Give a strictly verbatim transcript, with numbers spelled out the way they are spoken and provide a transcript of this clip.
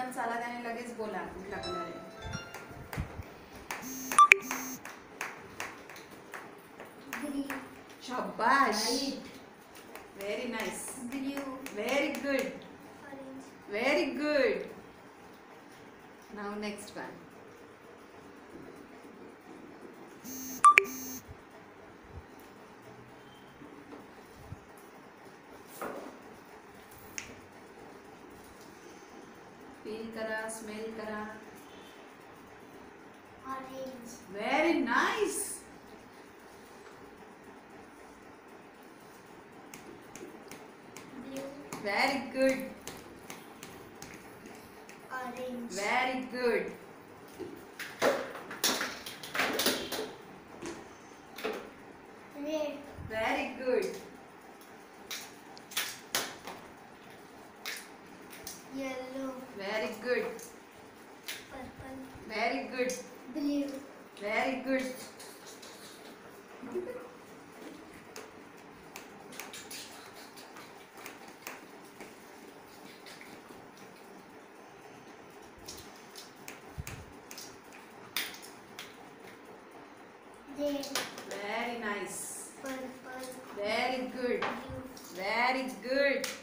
पण चला त्याने लगेच बोला कुठला कलर आहे. Green. शाबाश. White. Very nice. Blue. Very good. Orange. Very good. Now next one. Feel करा, smell करा. Orange. Very nice. Blue. Very good. Orange. Very good. Red. Very good. Yellow. Very good. Purple. Very good. Blue. Very good. Red. Very nice. Purple. Very good. Blue. Very good.